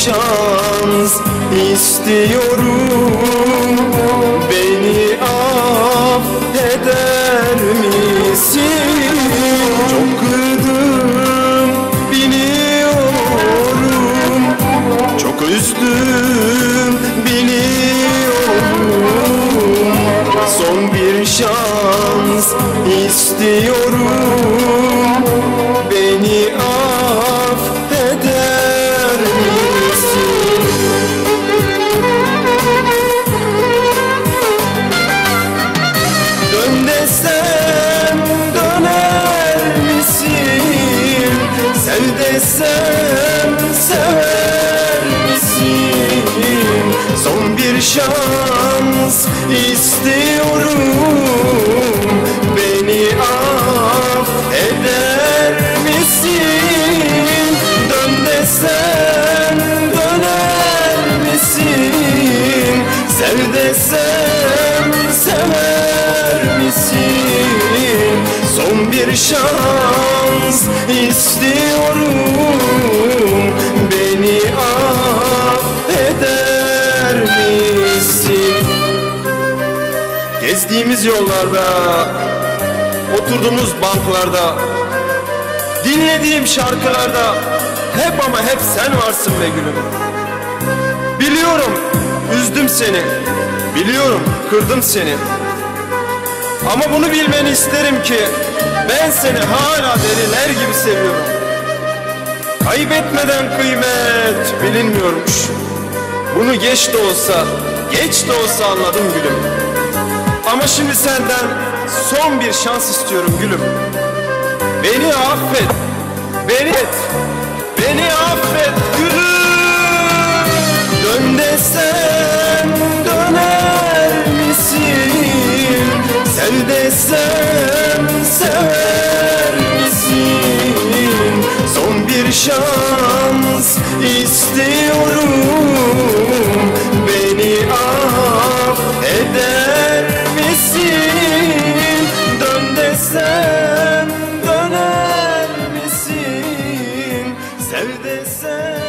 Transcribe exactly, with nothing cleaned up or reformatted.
şans istiyorum. Beni affeder misin? Çok kırdım biliyorum, çok üzdüm biliyorum. Son bir şans istiyorum. Beni affeder misin? Dön desem döner misin? Sev desem sever misin? Son bir şans istiyorum. Beni affeder misin? Dön desem döner misin? Sev desem sever misin? Son bir şans istiyorum. Beni affeder misin? Gezdiğimiz yollarda, oturduğumuz banklarda, dinlediğim şarkılarda hep ama hep sen varsın be gülüm. Biliyorum üzdüm seni, biliyorum kırdım seni, ama bunu bilmeni isterim ki ben seni hala deliler gibi seviyorum. Kaybetmeden kıymet bilinmiyormuş. Bunu geç de olsa, geç de olsa anladım gülüm. Ama şimdi senden son bir şans istiyorum gülüm. Beni affet, beni et, beni affet gülüm. Dön desem döner misin? Sev desem sever misin? Son bir şans istiyorum. Beni affeder misin? Dön desem döner misin? Sev desem